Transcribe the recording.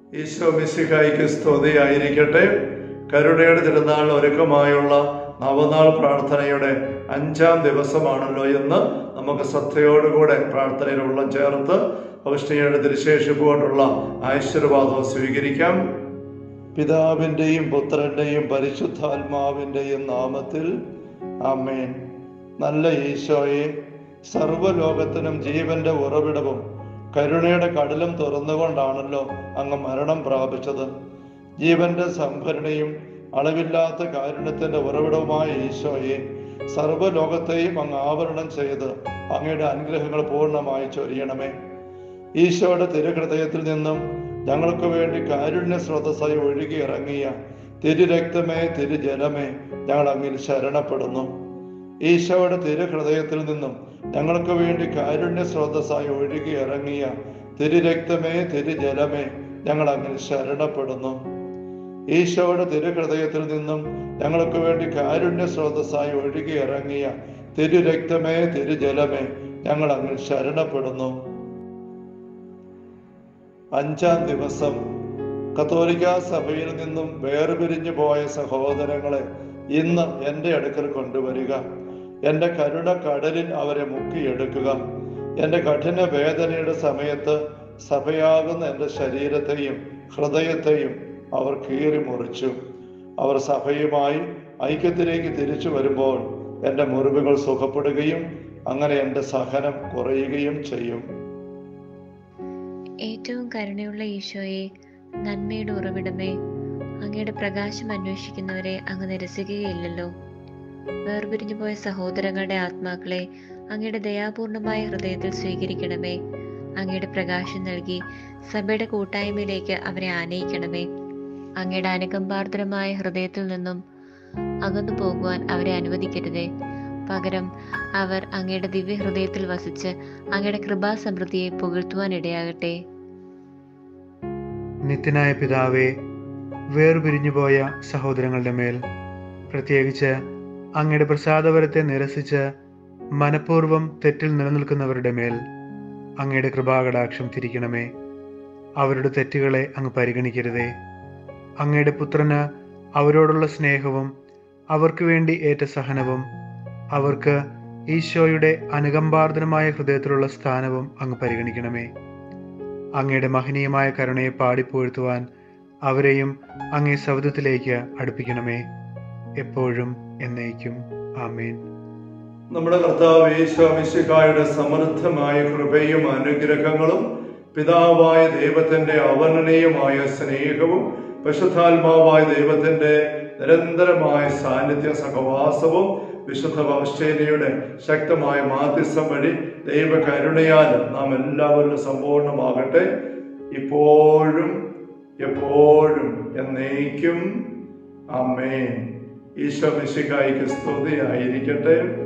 ഈശോ മിശിഹായ്ക്ക് സ്തുതിയായിരിക്കട്ടെ. കരുണയുടെ തിരുനാൾ ഒരുക്കമായുള്ള നവനാൾ പ്രാർത്ഥനയുടെ 5-ാം ദിവസമാണല്ലോ എന്ന് നമുക്ക് ശ്രദ്ധയോടുകൂടെ പ്രാർത്ഥനയിൽ ഉള്ളം ചേർത്ത് ഔഷ്ണിയുടെ തിരുശേഷിപ്പോട്ടുള്ള ആശീർവാദം സ്വീകരിക്കാം. പിതാവിൻ്റെയും പുത്രൻ്റെയും പരിശുദ്ധാത്മാവിൻ്റെയും നാമത്തിൽ ആമേൻ. നല്ല ഈശോയെ, സർവ്വലോകത്തിനും ജീവന്റെ ഉറവിടവും കരുണയുടെ കടലും തുറന്നുകൊണ്ടാണല്ലോ അങ്ങ് മരണം പ്രാപിച്ചത്. ജീവന്റെ സംഭരണിയും അളവില്ലാത്ത കാരുണ്യത്തിന്റെ ഉറവിടവുമായ ഈശോയെ, സർവ്വലോകത്തെയും അങ്ങ് ആവരണം ചെയ്ത് അങ്ങയുടെ അനുഗ്രഹങ്ങൾ പൂർണ്ണമായി ചൊരിയണമേ. ഈശോയുടെ തിരുഹൃദയത്തിൽ നിന്നും ഞങ്ങൾക്ക് വേണ്ടി കാരുണ്യ സ്രോതസ്സായി ഒഴുകി ഇറങ്ങിയ തിരുരക്തമേ, തിരുജലമേ, ഞങ്ങൾ അങ്ങിൽ ശരണപ്പെടുന്നു. ഈശോയുടെ തിരുഹൃദയത്തിൽ നിന്നും ഞങ്ങൾക്ക് വേണ്ടി കാരുണ്യ സ്രോതസ്സായി ഒഴുകി ഇറങ്ങിയ തിരുരക്തമേ, തിരുജലമേ, ഞങ്ങൾ അങ്ങിൽ ശരണപ്പെടുന്നു. ഈശോയുടെ തിരുഹൃദയത്തിൽ നിന്നും ഞങ്ങൾക്ക് വേണ്ടി കാരുണ്യ സ്രോതസ്സായി ഒഴുകി ഇറങ്ങിയ തിരുരക്തമേ, തിരുജലമേ, ഞങ്ങൾ അങ്ങിൽ ശരണപ്പെടുന്നു. 5-ാം ദിവസം കത്തോലിക്കാ സഭയിൽ നിന്നും വേർപിരിഞ്ഞു പോയ സഹോദരങ്ങളെ ഇന്ന് എൻ്റെ അടുക്കൽ കൊണ്ടുവരിക. എൻ്റെ കരുണ കടലിൽ അവരെ മുക്കിയെടുക്കുക. എൻ്റെ കഠിന വേദനയുടെ സമയത്ത് സഭയാകുന്ന എൻ്റെ ശരീരത്തെയും ഹൃദയത്തെയും അവർ കീറി മുറിച്ചു. അവർ സഭയുമായി ഐക്യത്തിലേക്ക് തിരിച്ചു വരുമ്പോൾ എൻ്റെ മുറിവുകൾ സുഖപ്പെടുകയും അങ്ങനെ എൻ്റെ സഹനം കുറയുകയും ചെയ്യും. ഏറ്റവും കരുണയുള്ള ഈശോയെ, നന്മയുടെ ഉറവിടമേ, അങ്ങയുടെ പ്രകാശം അന്വേഷിക്കുന്നവരെ അങ്ങ് നിരസിക്കുകയില്ലല്ലോ. വേർപിരിഞ്ഞു പോയ സഹോദരങ്ങളുടെ ആത്മാക്കളെ അങ്ങയുടെ ദയാപൂർണമായ ഹൃദയത്തിൽ സ്വീകരിക്കണമേ. അങ്ങയുടെ പ്രകാശം നൽകി സഭയുടെ കൂട്ടായ്മയിലേക്ക് അവരെ ആനയിക്കണമേ. അങ്ങയുടെ അനുകമ്പാർദ്രമായ ഹൃദയത്തിൽ നിന്നും അകന്നു പോകുവാൻ അവരെ അനുവദിക്കരുതേ. പകരം അവർ അങ്ങയുടെ ദിവ്യ ഹൃദയത്തിൽ വസിച്ച് അങ്ങയുടെ കൃപാസമൃദ്ധിയെ പുകഴ്ത്തുവാൻ ഇടയാകട്ടെ. നിത്യനായ പിതാവേ, വേർപിരിഞ്ഞുപോയ സഹോദരങ്ങളുടെ മേൽ, പ്രത്യേകിച്ച് അങ്ങയുടെ പ്രസാദവരത്തെ നിരസിച്ച് മനഃപൂർവ്വം തെറ്റിൽ നിലനിൽക്കുന്നവരുടെ മേൽ അങ്ങയുടെ കൃപാകടാക്ഷം തിരിക്കണമേ. അവരുടെ തെറ്റുകളെ അങ്ങ് പരിഗണിക്കരുതേ. അങ്ങയുടെ പുത്രന് അവരോടുള്ള സ്നേഹവും അവർക്ക് വേണ്ടി ഏറ്റ സഹനവും അവർക്ക് ഈശോയുടെ അനുകമ്പാർദ്രമായ ഹൃദയത്തിലുള്ള സ്ഥാനവും അങ്ങ് പരിഗണിക്കണമേ. അങ്ങയുടെ മഹനീയമായ കരുണയെ പാടിപ്പുകഴ്ത്തുവാൻ അവരെയും അങ്ങേ സൗധത്തിലേക്ക് അടുപ്പിക്കണമേ. എപ്പോഴും എന്നേക്കും. ആമേൻ. നമ്മുടെ കർത്താവ് ഈശോ മിശിഹായുടെ സമൃദ്ധമായ കൃപയും അനുഗ്രഹങ്ങളും പിതാവായ ദൈവത്തിന്റെ അവർണ്ണനീയമായ സ്നേഹവും പരിശുദ്ധാത്മാവായ ദൈവത്തിന്റെ നിരന്തരമായ സാന്നിധ്യ സഹവാസവും വിശുദ്ധ ഔഷേനിയുടെ ശക്തമായ മാധ്യസ്ഥം വഴി ദൈവകരുണയാൽ നാം എല്ലാവരിലും സമ്പൂർണ്ണമാകട്ടെ, ഇപ്പോഴും എപ്പോഴും എന്നേക്കും. ആമേൻ. ഈശോ മിശിഹായ്ക്ക് സ്തുതിയായിരിക്കട്ടെ.